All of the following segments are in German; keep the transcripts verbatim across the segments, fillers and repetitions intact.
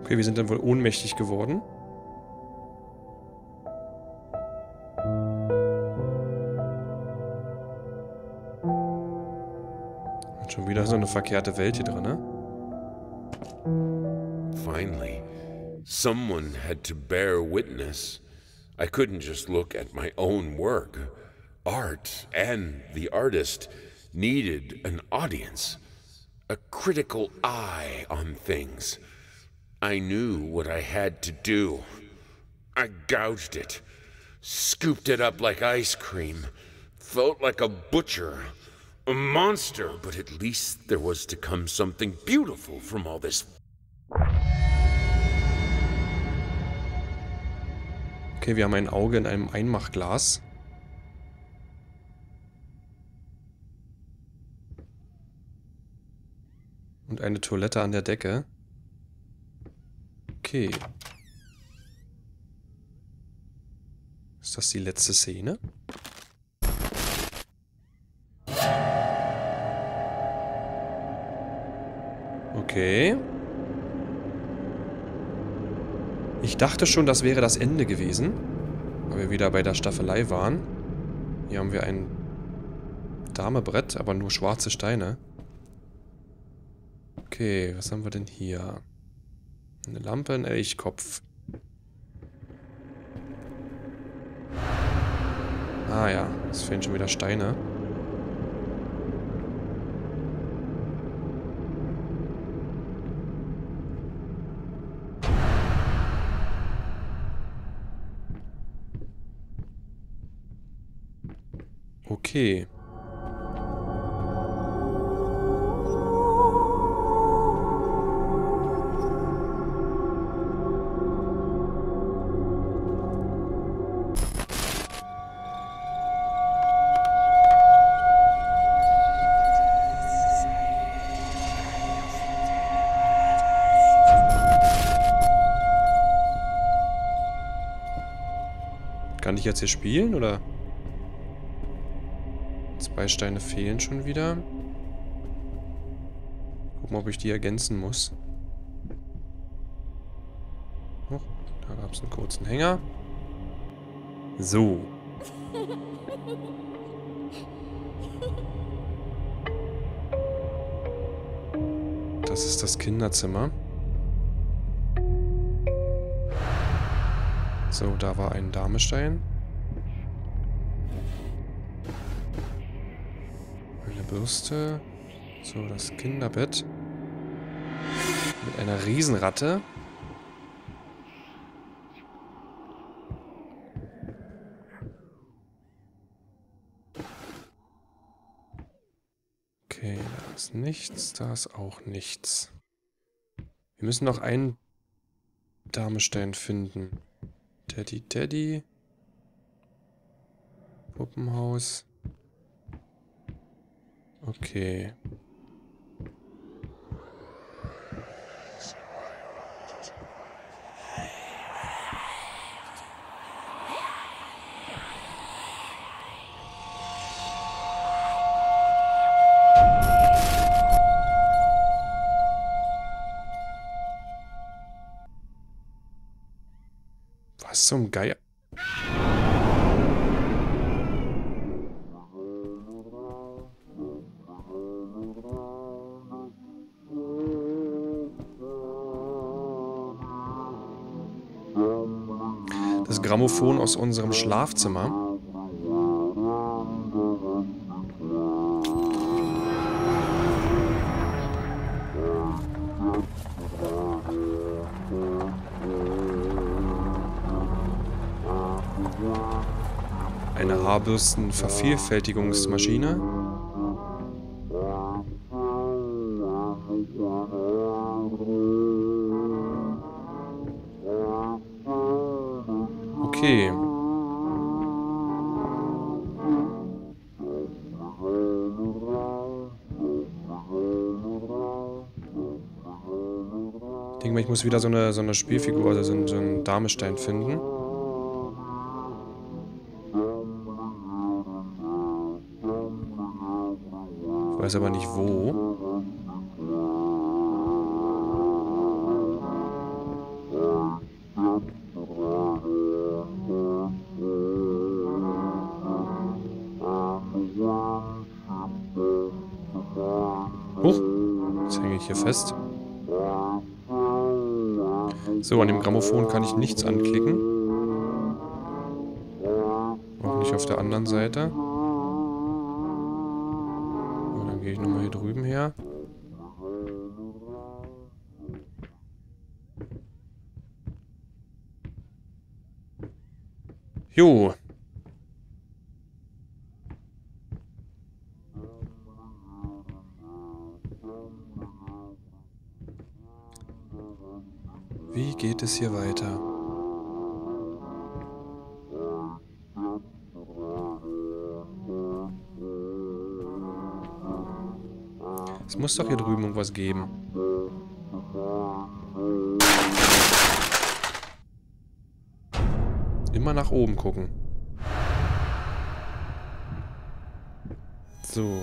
Okay, wir sind dann wohl ohnmächtig geworden. Und schon wieder so eine verkehrte Welt hier drin, ne? Finally, someone had to bear witness. I couldn't just look at my own work. Art and the artist needed an audience, a critical eye on things. I knew what I had to do. I gouged it, scooped it up like ice cream, felt like a butcher, a monster, but at least there was to come something beautiful from all this. Okay, wir haben ein Auge in einem Einmachglas. Und eine Toilette an der Decke. Okay. Ist das die letzte Szene? Okay. Ich dachte schon, das wäre das Ende gewesen. Weil wir wieder bei der Staffelei waren. Hier haben wir ein Damebrett, aber nur schwarze Steine. Okay, was haben wir denn hier? Eine Lampe, ein Elchkopf. Ah ja, es fehlen schon wieder Steine. Okay. Kann ich jetzt hier spielen, oder? Zwei Steine fehlen schon wieder. Gucken, ob ich die ergänzen muss. Oh, da gab es einen kurzen Hänger. So. Das ist das Kinderzimmer. So, da war ein Damestein. Eine Bürste. So, das Kinderbett. Mit einer Riesenratte. Okay, da ist nichts, da ist auch nichts. Wir müssen noch einen Damestein finden. Teddy, Teddy. Puppenhaus. Okay. Was zum Geier? Das Grammophon aus unserem Schlafzimmer. Eine Haarbürsten-Vervielfältigungsmaschine. Okay. Ich denke mal, ich muss wieder so eine, so eine Spielfigur, also so einen, so einen Damestein finden. Ich weiß aber nicht wo. hänge ich hier fest. So, an dem Grammophon kann ich nichts anklicken. Auch nicht auf der anderen Seite. Und dann gehe ich nochmal hier drüben her. Jo. Wie geht es hier weiter? Es muss doch hier drüben irgendwas geben. Immer nach oben gucken. So.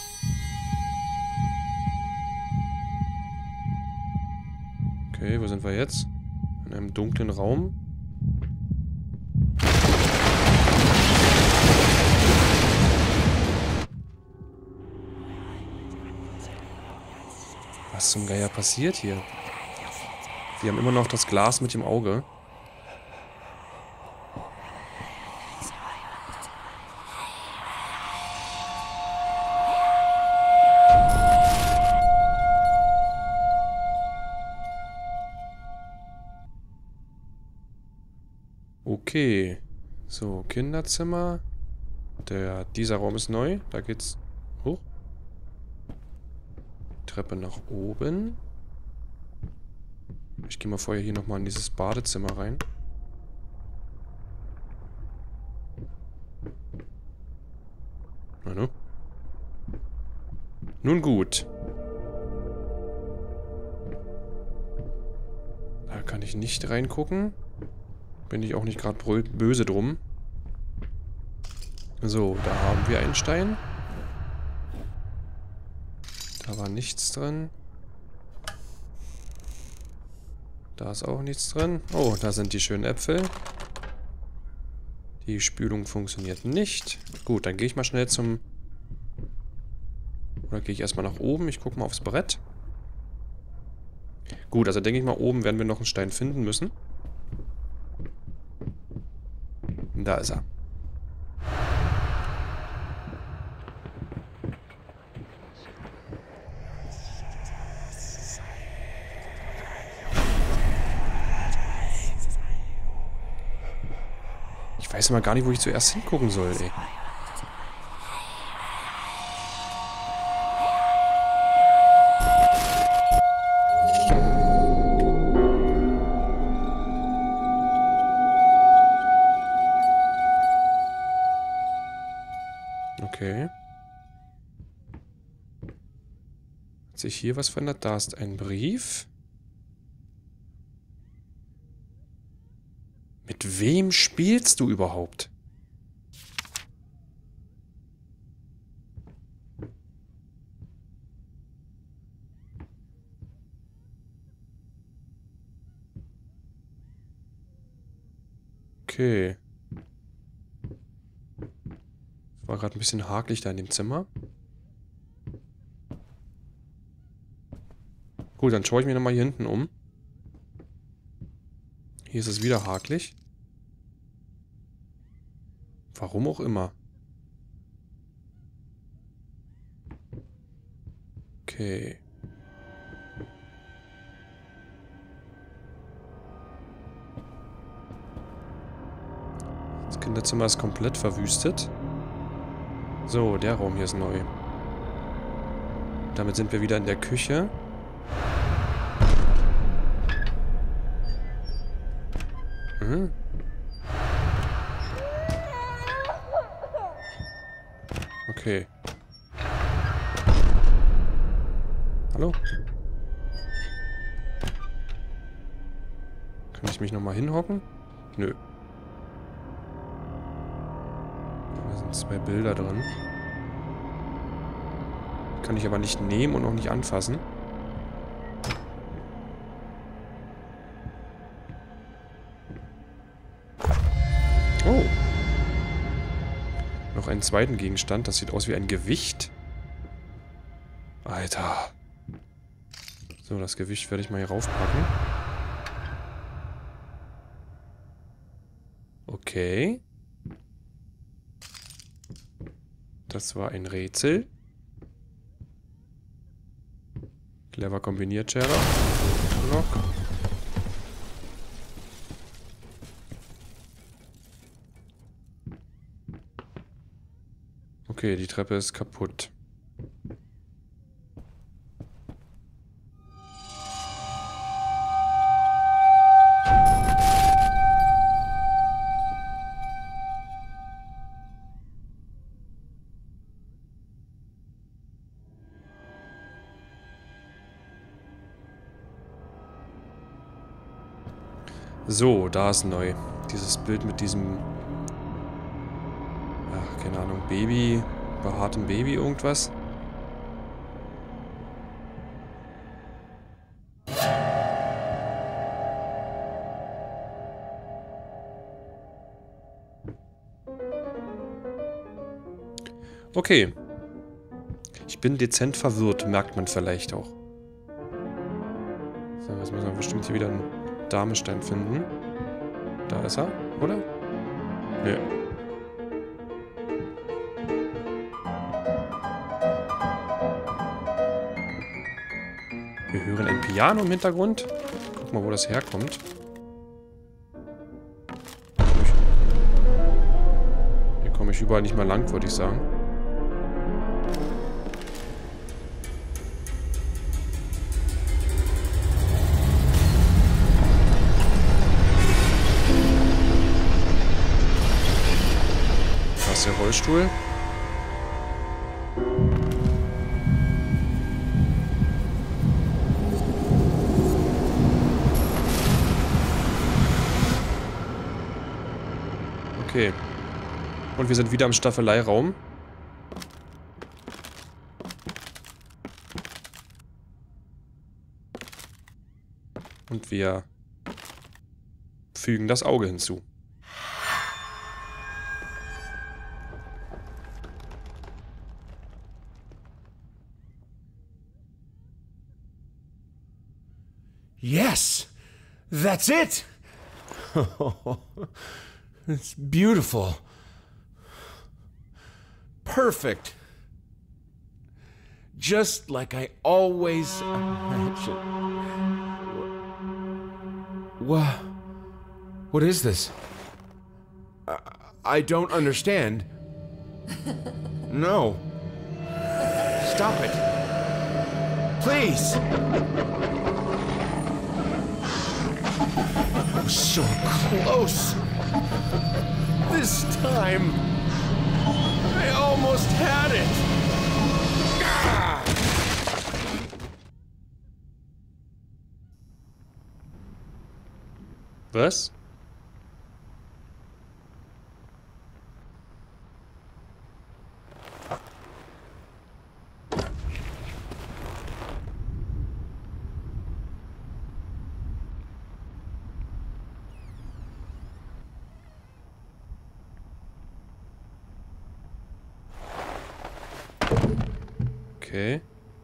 Okay, wo sind wir jetzt? In einem dunklen Raum. Was zum Geier passiert hier? Wir haben immer noch das Glas mit dem Auge. Okay. So, Kinderzimmer. Der, dieser Raum ist neu. Da geht's hoch. Treppe nach oben. Ich gehe mal vorher hier nochmal in dieses Badezimmer rein. Na, ne? Nun gut. Da kann ich nicht reingucken. Bin ich auch nicht gerade böse drum. So, da haben wir einen Stein. Da war nichts drin. Da ist auch nichts drin. Oh, da sind die schönen Äpfel. Die Spülung funktioniert nicht. Gut, dann gehe ich mal schnell zum... Oder gehe ich erstmal nach oben. Ich gucke mal aufs Brett. Gut, also denke ich mal, oben werden wir noch einen Stein finden müssen. Da ist er. Ich weiß immer gar nicht, wo ich zuerst hingucken soll, ey. Okay. Hat sich hier was verändert? Da ist ein Brief. Mit wem spielst du überhaupt? Okay. War gerade ein bisschen hakelig da in dem Zimmer. Gut, dann schaue ich mich nochmal hier hinten um. Hier ist es wieder hakelig. Warum auch immer. Okay. Das Kinderzimmer ist komplett verwüstet. So, der Raum hier ist neu. Damit sind wir wieder in der Küche. Mhm. Okay. Hallo? Kann ich mich nochmal hinhocken? Nö. Da sind zwei Bilder drin. Kann ich aber nicht nehmen und auch nicht anfassen. Oh. Noch einen zweiten Gegenstand. Das sieht aus wie ein Gewicht. Alter. So, das Gewicht werde ich mal hier raufpacken. Okay. Das war ein Rätsel. Clever kombiniert, Sherlock. Lock. Okay, die Treppe ist kaputt. So, da ist neu. Dieses Bild mit diesem... Ach, keine Ahnung, Baby... behaartem Baby irgendwas. Okay. Ich bin dezent verwirrt, merkt man vielleicht auch. So, jetzt müssen wir bestimmt hier wieder einen Damestein finden. Da ist er, oder? Nee. Wir hören ein Piano im Hintergrund. Guck mal, wo das herkommt. Hier komme ich überall nicht mehr lang, würde ich sagen. Da ist der Rollstuhl. Okay. Und wir sind wieder im Staffeleiraum. Und wir fügen das Auge hinzu. Yes! That's it! It's beautiful. Perfect. Just like I always imagined. What? What is this? I, I don't understand. No. Stop it. Please. I was so close. This time, I almost had it. Ah! Was? Okay.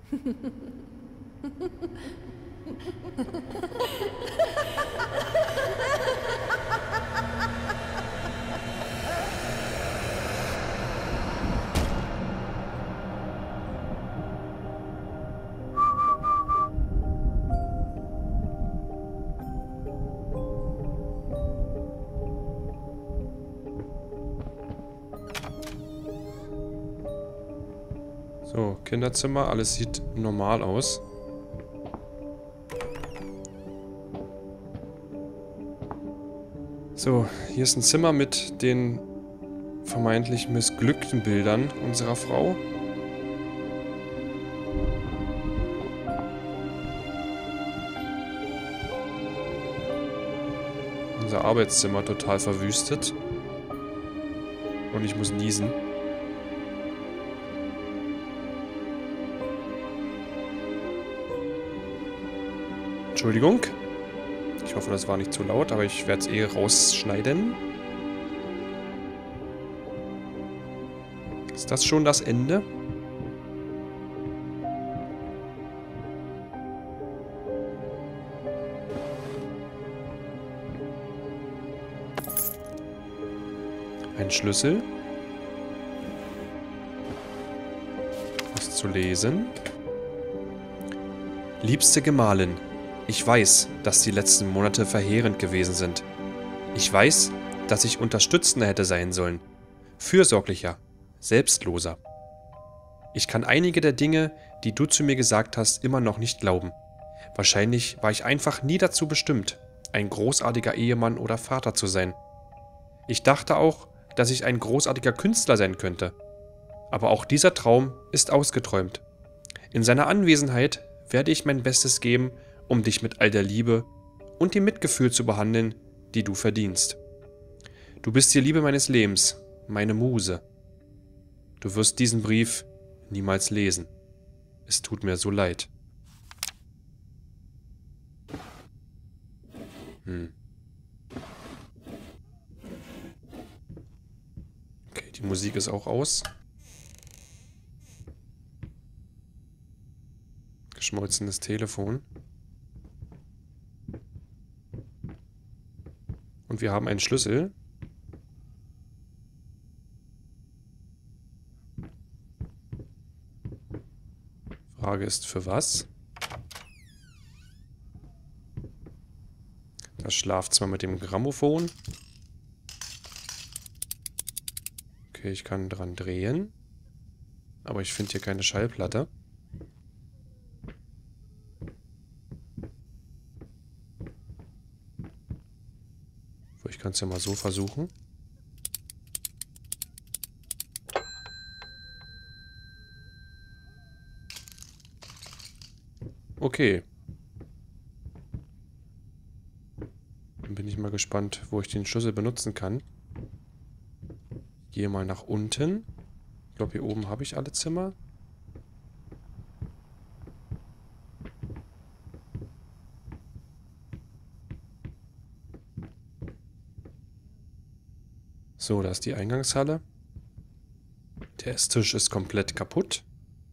So, Kinderzimmer, alles sieht normal aus. So, hier ist ein Zimmer mit den vermeintlich missglückten Bildern unserer Frau. Unser Arbeitszimmer total verwüstet. Und ich muss niesen. Entschuldigung. Ich hoffe, das war nicht zu laut, aber ich werde es eh rausschneiden. Ist das schon das Ende? Ein Schlüssel. Was zu lesen. Liebste Gemahlin, ich weiß, dass die letzten Monate verheerend gewesen sind. Ich weiß, dass ich unterstützender hätte sein sollen. Fürsorglicher, selbstloser. Ich kann einige der Dinge, die du zu mir gesagt hast, immer noch nicht glauben. Wahrscheinlich war ich einfach nie dazu bestimmt, ein großartiger Ehemann oder Vater zu sein. Ich dachte auch, dass ich ein großartiger Künstler sein könnte. Aber auch dieser Traum ist ausgeträumt. In seiner Anwesenheit werde ich mein Bestes geben, um dich mit all der Liebe und dem Mitgefühl zu behandeln, die du verdienst. Du bist die Liebe meines Lebens, meine Muse. Du wirst diesen Brief niemals lesen. Es tut mir so leid. Hm. Okay, die Musik ist auch aus. Geschmolzenes Telefon. Und wir haben einen Schlüssel. Frage ist, für was? Das Schlafzimmer mit dem Grammophon. Okay, ich kann dran drehen. Aber ich finde hier keine Schallplatte. Ich kann es ja mal so versuchen. Okay. Dann bin ich mal gespannt, wo ich den Schlüssel benutzen kann. Ich gehe mal nach unten. Ich glaube, hier oben habe ich alle Zimmer. So, da ist die Eingangshalle. Der Esstisch ist komplett kaputt.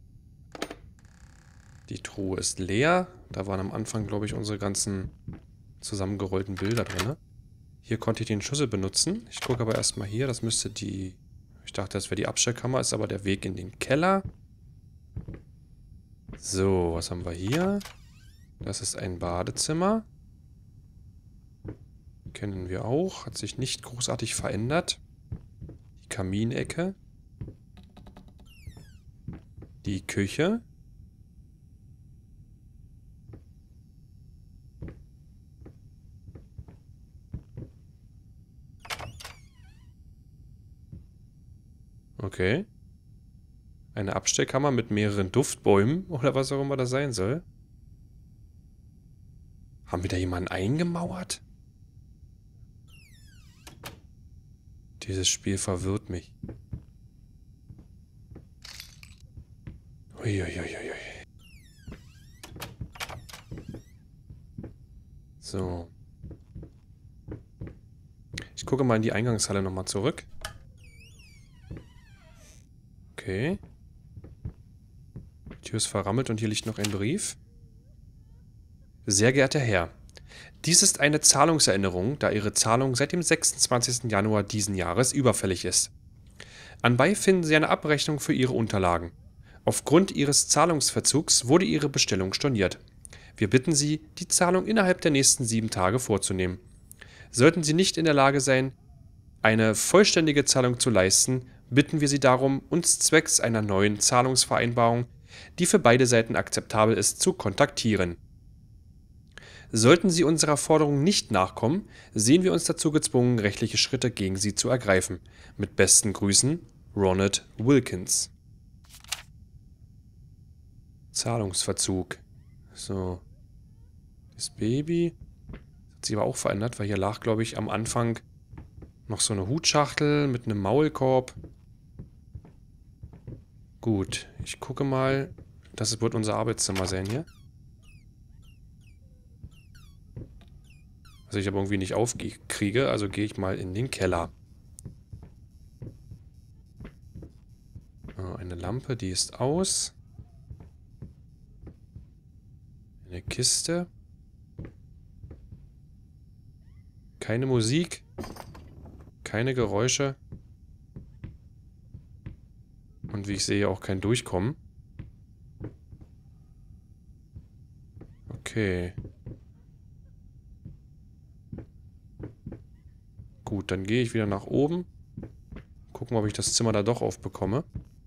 Die Truhe ist leer. Da waren am Anfang, glaube ich, unsere ganzen zusammengerollten Bilder drin. Hier konnte ich den Schlüssel benutzen. Ich gucke aber erstmal hier. Das müsste die... Ich dachte, das wäre die Abstellkammer. Ist aber der Weg in den Keller. So, was haben wir hier? Das ist ein Badezimmer. Kennen wir auch. Hat sich nicht großartig verändert. Die Kaminecke. Die Küche. Okay. Eine Abstellkammer mit mehreren Duftbäumen oder was auch immer das sein soll. Haben wir da jemanden eingemauert? Dieses Spiel verwirrt mich. Uiuiuiui. So. Ich gucke mal in die Eingangshalle nochmal zurück. Okay. Die Tür ist verrammelt und hier liegt noch ein Brief. Sehr geehrter Herr, dies ist eine Zahlungserinnerung, da Ihre Zahlung seit dem sechsundzwanzigsten Januar diesen Jahres überfällig ist. Anbei finden Sie eine Abrechnung für Ihre Unterlagen. Aufgrund Ihres Zahlungsverzugs wurde Ihre Bestellung storniert. Wir bitten Sie, die Zahlung innerhalb der nächsten sieben Tage vorzunehmen. Sollten Sie nicht in der Lage sein, eine vollständige Zahlung zu leisten, bitten wir Sie darum, uns zwecks einer neuen Zahlungsvereinbarung, die für beide Seiten akzeptabel ist, zu kontaktieren. Sollten Sie unserer Forderung nicht nachkommen, sehen wir uns dazu gezwungen, rechtliche Schritte gegen Sie zu ergreifen. Mit besten Grüßen, Ronald Wilkins. Zahlungsverzug. So. Das Baby. Das hat sich aber auch verändert, weil hier lag, glaube ich, am Anfang noch so eine Hutschachtel mit einem Maulkorb. Gut, ich gucke mal. Das wird unser Arbeitszimmer sein hier. Was ich aber irgendwie nicht aufkriege, also gehe ich mal in den Keller. Eine Lampe, die ist aus. Eine Kiste. Keine Musik. Keine Geräusche. Und wie ich sehe, auch kein Durchkommen. Okay. Gut, dann gehe ich wieder nach oben. Gucken, ob ich das Zimmer da doch aufbekomme.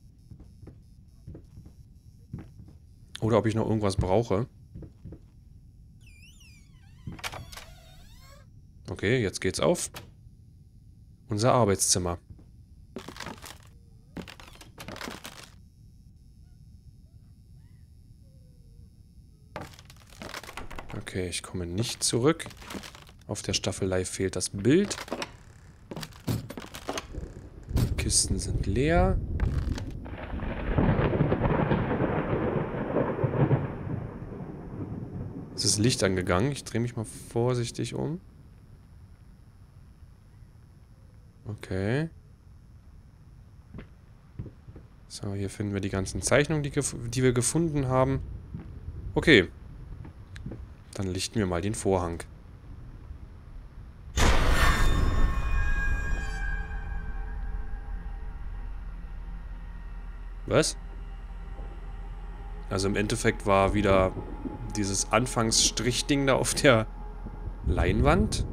Oder ob ich noch irgendwas brauche. Okay, jetzt geht's auf. Unser Arbeitszimmer. Okay, ich komme nicht zurück. Auf der Staffelei fehlt das Bild. Die Kisten sind leer. Es ist Licht angegangen. Ich drehe mich mal vorsichtig um. Okay. So, hier finden wir die ganzen Zeichnungen, die, die wir gefunden haben. Okay. Dann lichten wir mal den Vorhang. Was? Also im Endeffekt war wieder dieses Anfangsstrichding da auf der Leinwand.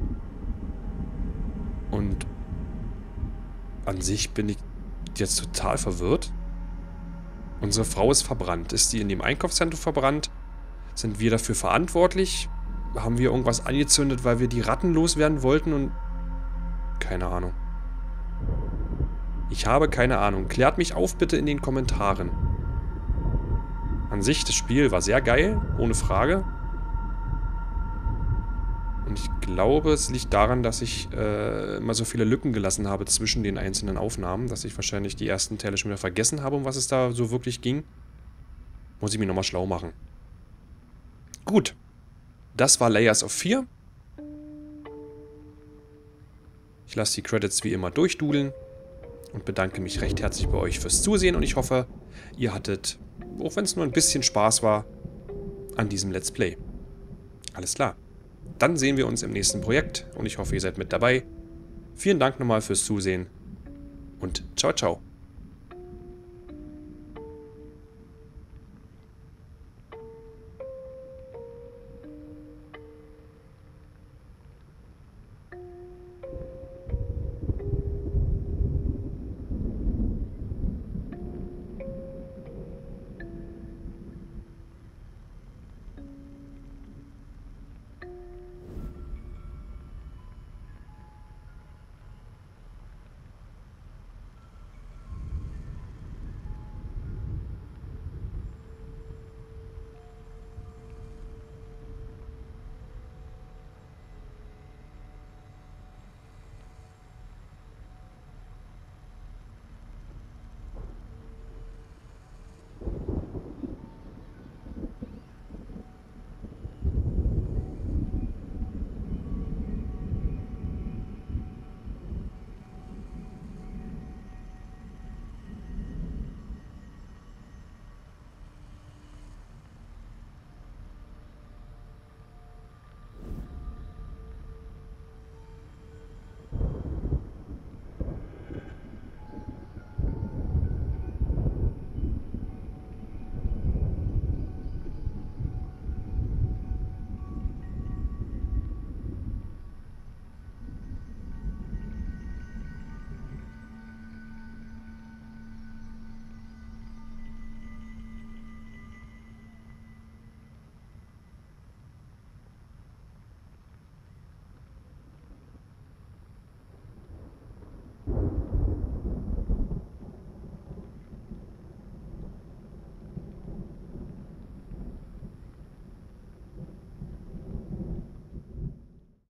Und an sich bin ich jetzt total verwirrt. Unsere Frau ist verbrannt. Ist die in dem Einkaufszentrum verbrannt? Sind wir dafür verantwortlich? Haben wir irgendwas angezündet, weil wir die Ratten loswerden wollten und... Keine Ahnung. Ich habe keine Ahnung. Klärt mich auf bitte in den Kommentaren. An sich, das Spiel war sehr geil, ohne Frage. Und ich glaube, es liegt daran, dass ich äh, immer so viele Lücken gelassen habe zwischen den einzelnen Aufnahmen, dass ich wahrscheinlich die ersten Teile schon wieder vergessen habe, um was es da so wirklich ging. Muss ich mich nochmal schlau machen. Gut. Das war Layers of Fear. Ich lasse die Credits wie immer durchdudeln und bedanke mich recht herzlich bei euch fürs Zusehen und ich hoffe, ihr hattet, auch wenn es nur ein bisschen Spaß war, an diesem Let's Play. Alles klar. Dann sehen wir uns im nächsten Projekt und ich hoffe, ihr seid mit dabei. Vielen Dank nochmal fürs Zusehen und ciao, ciao.